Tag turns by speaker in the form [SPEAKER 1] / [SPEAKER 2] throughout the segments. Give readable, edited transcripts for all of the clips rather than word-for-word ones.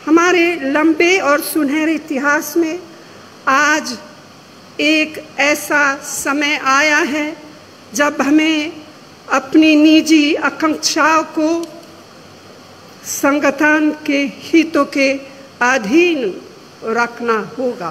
[SPEAKER 1] हमारे लंबे और सुनहरे इतिहास में आज एक ऐसा समय आया है जब हमें अपनी निजी आकांक्षाओं को संगठन के हितों के अधीन रखना होगा।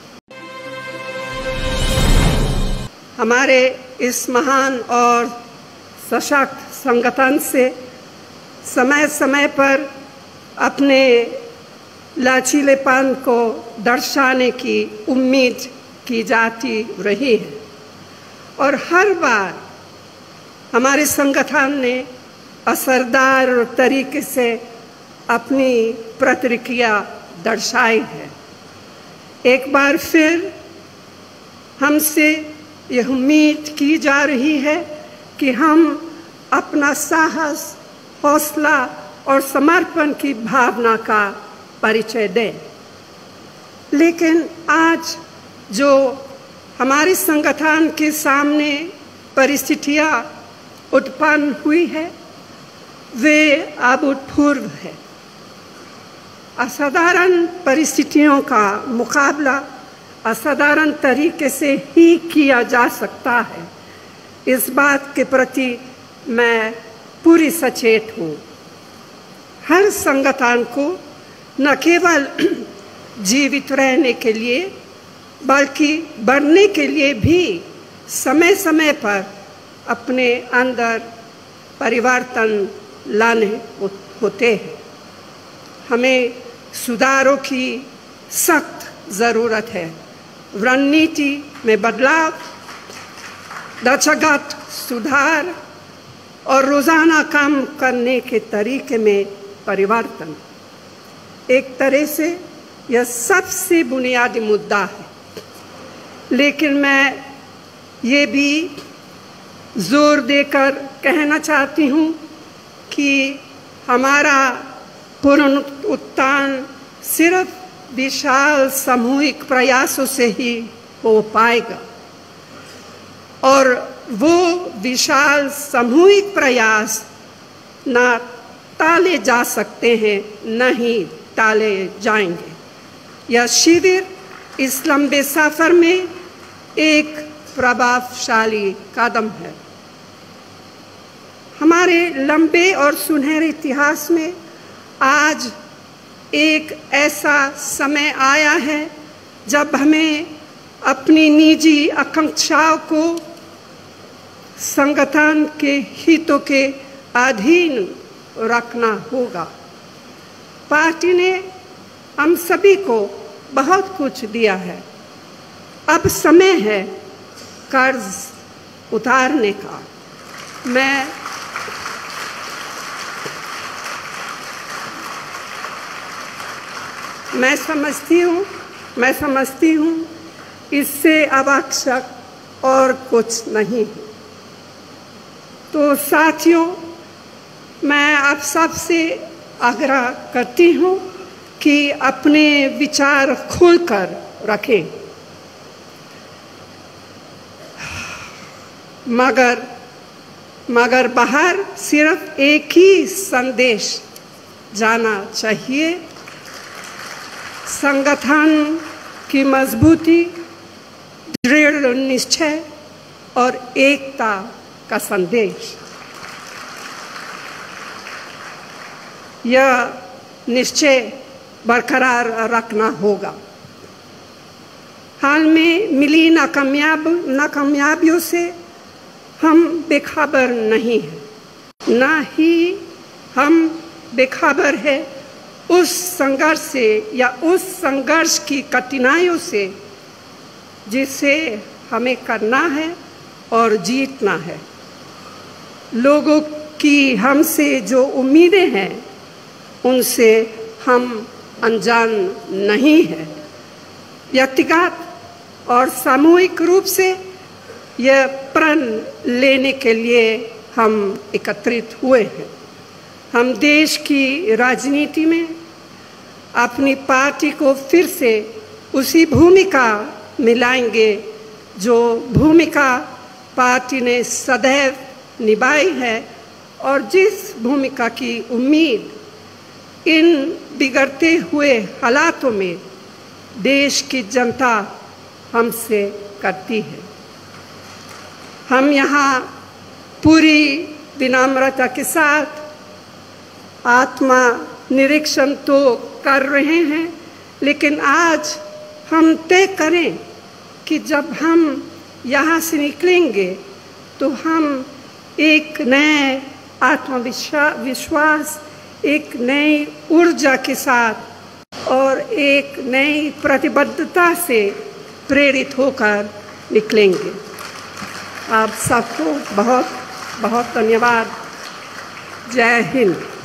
[SPEAKER 1] हमारे इस महान और सशक्त संगठन से समय समय पर अपने लचीलेपन को दर्शाने की उम्मीद की जाती रही है और हर बार हमारे संगठन ने असरदार तरीके से अपनी प्रतिक्रिया दर्शाई है। एक बार फिर हमसे यह उम्मीद की जा रही है कि हम अपना साहस, हौसला और समर्पण की भावना का परिचय दें। लेकिन आज जो हमारे संगठन के सामने परिस्थितियां उत्पन्न हुई है वे अभूतपूर्व है। असाधारण परिस्थितियों का मुकाबला असाधारण तरीके से ही किया जा सकता है, इस बात के प्रति मैं पूरी सचेत हूँ। हर संगठन को न केवल जीवित रहने के लिए बल्कि बढ़ने के लिए भी समय समय पर अपने अंदर परिवर्तन लाने होते हैं। हमें सुधारों की सख्त ज़रूरत है। रणनीति में बदलाव, ढांचागत सुधार और रोज़ाना काम करने के तरीके में परिवर्तन। एक तरह से यह सबसे बुनियादी मुद्दा है, लेकिन मैं ये भी जोर देकर कहना चाहती हूँ कि हमारा पुनरुत्थान सिर्फ विशाल सामूहिक प्रयासों से ही हो पाएगा और वो विशाल सामूहिक प्रयास ना टाले जा सकते हैं, न ही टाले जाएंगे। यह शिविर इस लंबे सफर में एक प्रभावशाली कदम है। हमारे लंबे और सुनहरे इतिहास में आज एक ऐसा समय आया है जब हमें अपनी निजी आकांक्षाओं को संगठन के हितों के अधीन रखना होगा। पार्टी ने हम सभी को बहुत कुछ दिया है। अब समय है कर्ज उतारने का। मैं समझती हूँ इससे आवश्यक और कुछ नहीं है। तो साथियों, मैं आप सबसे आग्रह करती हूँ कि अपने विचार खुलकर रखें, मगर बाहर सिर्फ एक ही संदेश जाना चाहिए: संगठन की मजबूती, दृढ़ निश्चय और एकता का संदेश। यह निश्चय बरकरार रखना होगा। हाल में मिली नाकामयाबियों से हम बेखबर नहीं हैं, ना ही हम बेखबर है उस संघर्ष से या उस संघर्ष की कठिनाइयों से जिसे हमें करना है और जीतना है। लोगों की हमसे जो उम्मीदें हैं उनसे हम अनजान नहीं हैं। व्यक्तिगत और सामूहिक रूप से यह प्रण लेने के लिए हम एकत्रित हुए हैं। हम देश की राजनीति में अपनी पार्टी को फिर से उसी भूमिका मिलाएंगे जो भूमिका पार्टी ने सदैव निभाई है और जिस भूमिका की उम्मीद इन बिगड़ते हुए हालातों में देश की जनता हमसे करती है। हम यहाँ पूरी विनम्रता के साथ आत्मा निरीक्षण तो कर रहे हैं, लेकिन आज हम तय करें कि जब हम यहाँ से निकलेंगे तो हम एक नए आत्मविश्वास, एक नई ऊर्जा के साथ और एक नई प्रतिबद्धता से प्रेरित होकर निकलेंगे। आप सबको बहुत बहुत धन्यवाद। जय हिंद।